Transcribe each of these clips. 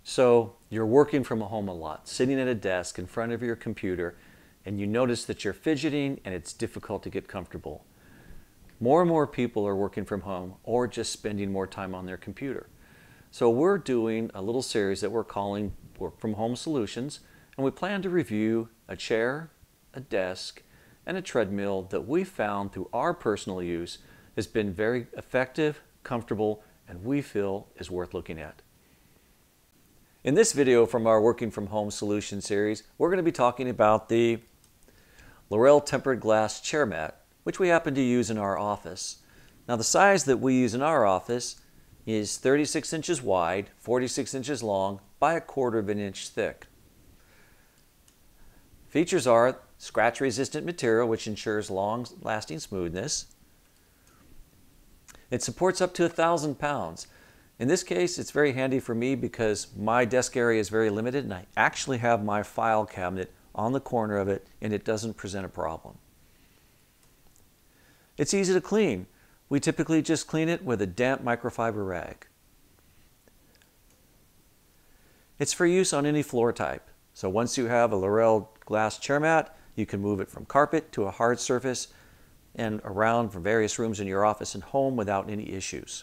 So you're working from home a lot, sitting at a desk in front of your computer, and you notice that you're fidgeting and it's difficult to get comfortable. More and more people are working from home or just spending more time on their computer. So we're doing a little series that we're calling Work From Home Solutions, and we plan to review a chair, a desk, and a treadmill that we found through our personal use has been very effective, comfortable, and we feel is worth looking at. In this video from our Working From Home Solution series, we're going to be talking about the Lorell tempered glass chair mat, which we happen to use in our office. Now the size that we use in our office is 36 inches wide, 46 inches long, by 1/4 inch thick. Features are scratch-resistant material, which ensures long-lasting smoothness. It supports up to 1,000 pounds. In this case, it's very handy for me because my desk area is very limited and I actually have my file cabinet on the corner of it and it doesn't present a problem. It's easy to clean. We typically just clean it with a damp microfiber rag. It's for use on any floor type. So once you have a Lorell glass chair mat, you can move it from carpet to a hard surface and around for various rooms in your office and home without any issues.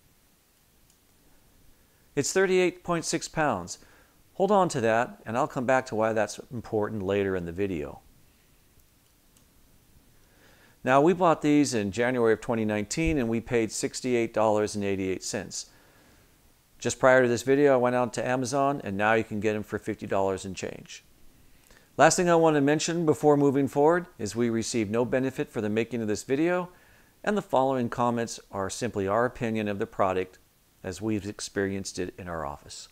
It's 38.6 pounds. Hold on to that, and I'll come back to why that's important later in the video. Now, we bought these in January of 2019, and we paid $68.88. Just prior to this video, I went out to Amazon, and now you can get them for $50 and change. Last thing I want to mention before moving forward is we received no benefit for the making of this video, and the following comments are simply our opinion of the product as we've experienced it in our office.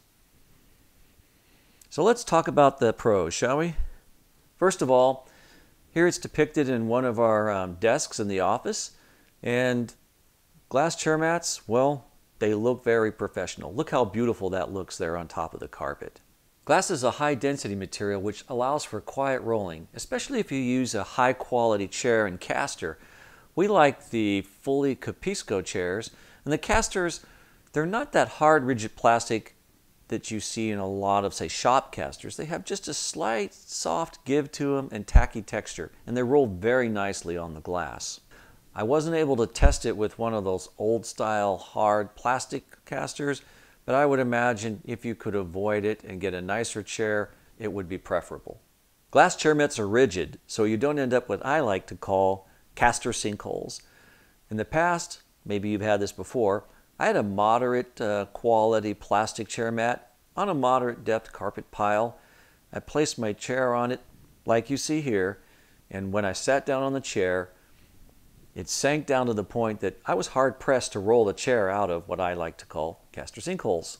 So let's talk about the pros, shall we? First of all, here it's depicted in one of our desks in the office, and glass chair mats, well, they look very professional. Look how beautiful that looks there on top of the carpet. Glass is a high density material which allows for quiet rolling, especially if you use a high quality chair and caster. We like the fully Capisco chairs, and the casters, they're not that hard, rigid plastic that you see in a lot of, say, shop casters. They have just a slight, soft give to them and tacky texture, and they roll very nicely on the glass. I wasn't able to test it with one of those old-style, hard plastic casters, but I would imagine if you could avoid it and get a nicer chair, it would be preferable. Glass chair mats are rigid, so you don't end up with what I like to call caster sinkholes. In the past, maybe you've had this before, I had a moderate quality plastic chair mat on a moderate depth carpet pile. I placed my chair on it like you see here, and when I sat down on the chair, it sank down to the point that I was hard pressed to roll the chair out of what I like to call caster sinkholes.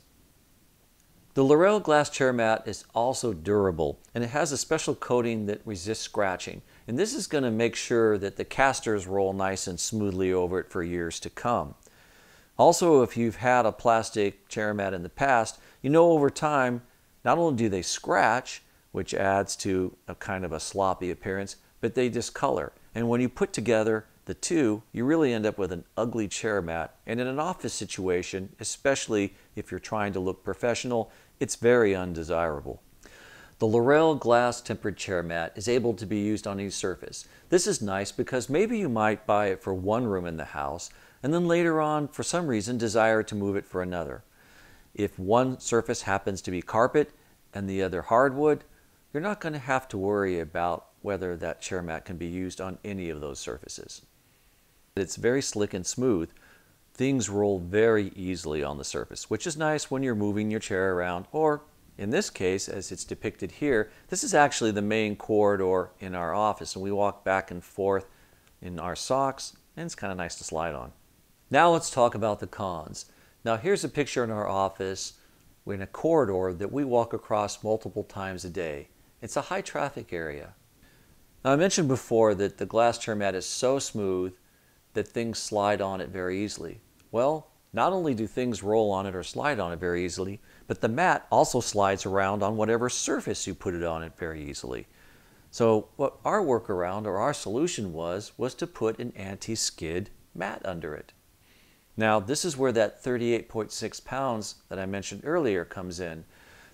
The Lorell glass chair mat is also durable, and it has a special coating that resists scratching, and this is going to make sure that the casters roll nice and smoothly over it for years to come. Also, if you've had a plastic chair mat in the past, you know over time, not only do they scratch, which adds to a kind of a sloppy appearance, but they discolor. And when you put together the two, you really end up with an ugly chair mat. And in an office situation, especially if you're trying to look professional, it's very undesirable. The Lorell glass tempered chair mat is able to be used on any surface. This is nice because maybe you might buy it for one room in the house, and then later on, for some reason, desire to move it for another. If one surface happens to be carpet and the other hardwood, you're not going to have to worry about whether that chair mat can be used on any of those surfaces. It's very slick and smooth. Things roll very easily on the surface, which is nice when you're moving your chair around, or in this case, as it's depicted here, this is actually the main corridor in our office, and we walk back and forth in our socks, and it's kind of nice to slide on. Now let's talk about the cons. Now here's a picture in our office in a corridor that we walk across multiple times a day. It's a high traffic area. Now I mentioned before that the glass chair mat is so smooth that things slide on it very easily. Well, not only do things roll on it or slide on it very easily, but the mat also slides around on whatever surface you put it on it very easily. So what our workaround or our solution was to put an anti-skid mat under it. Now this is where that 38.6 pounds that I mentioned earlier comes in.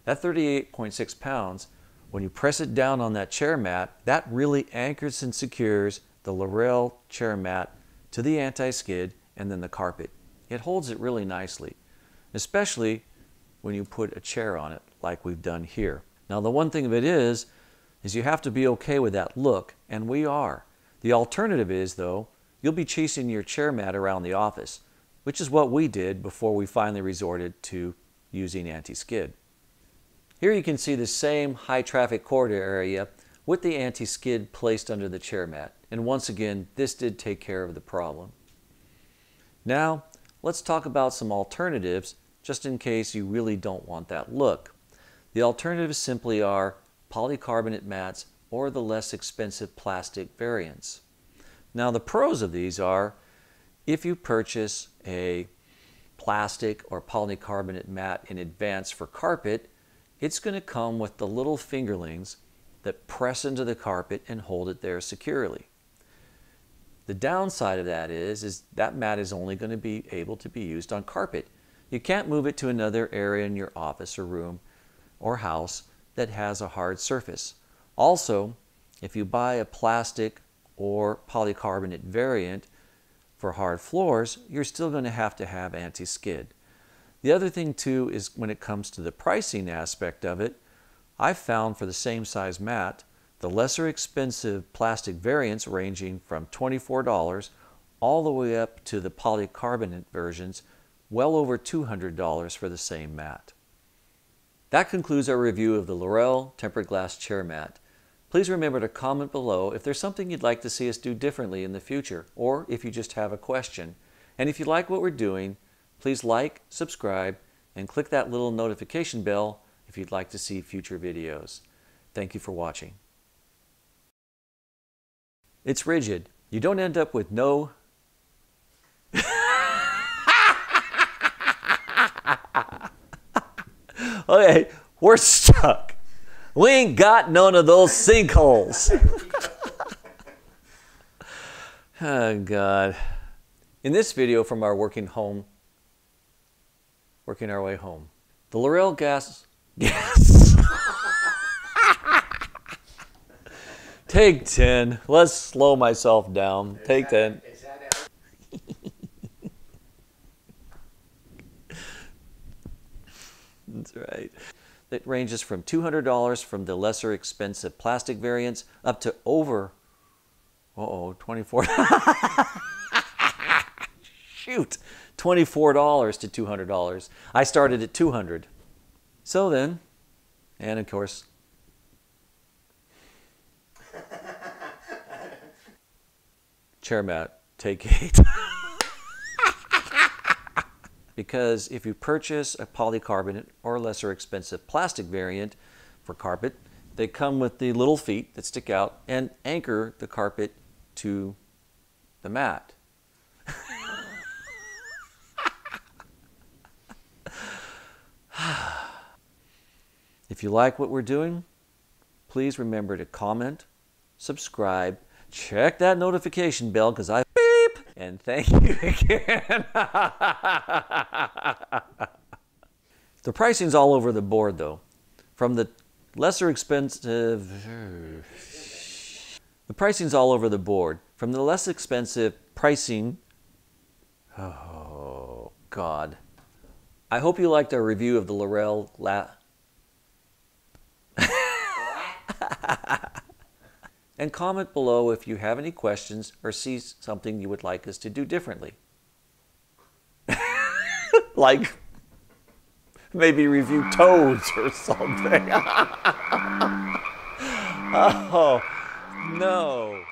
That 38.6 pounds, when you press it down on that chair mat, that really anchors and secures the Lorell chair mat to the anti-skid and then the carpet. It holds it really nicely, especially when you put a chair on it like we've done here. Now the one thing of it is you have to be okay with that look, and we are. The alternative is, though, you'll be chasing your chair mat around the office, which is what we did before we finally resorted to using anti-skid. Here you can see the same high traffic corridor area with the anti-skid placed under the chair mat. And once again, this did take care of the problem. Now, let's talk about some alternatives just in case you really don't want that look. The alternatives simply are polycarbonate mats or the less expensive plastic variants. Now the pros of these are, if you purchase a plastic or polycarbonate mat in advance for carpet, it's going to come with the little fingerlings that press into the carpet and hold it there securely. The downside of that is that mat is only going to be able to be used on carpet. You can't move it to another area in your office or room or house that has a hard surface. Also, if you buy a plastic or polycarbonate variant for hard floors, you're still going to have anti-skid. The other thing too is when it comes to the pricing aspect of it, I've found for the same size mat, the lesser expensive plastic variants ranging from $24 all the way up to the polycarbonate versions, well over $200 for the same mat. That concludes our review of the Lorell tempered glass chair mat. Please remember to comment below if there's something you'd like to see us do differently in the future, or if you just have a question. And if you like what we're doing, please like, subscribe, and click that little notification bell if you'd like to see future videos. Thank you for watching. It's rigid. You don't end up with no... Okay, we're stuck. We ain't got none of those sinkholes. Oh, God. In this video from our working our way home, the Lorell gas... Yes. Take 10. Let's slow myself down. Take 10. That's right. It ranges from $200 from the lesser expensive plastic variants up to over, $24. Shoot, $24 to $200. I started at $200. So then, and of course, chair mat, take 8. Because if you purchase a polycarbonate or lesser expensive plastic variant for carpet, they come with the little feet that stick out and anchor the carpet to the mat. If you like what we're doing, please remember to comment, subscribe, check that notification bell because I beep, and thank you again. The pricing's all over the board though. From the lesser expensive, the pricing's all over the board. From the less expensive pricing, oh God. I hope you liked our review of the Lorell and comment below if you have any questions or see something you would like us to do differently. Like maybe review toads or something. Oh, no.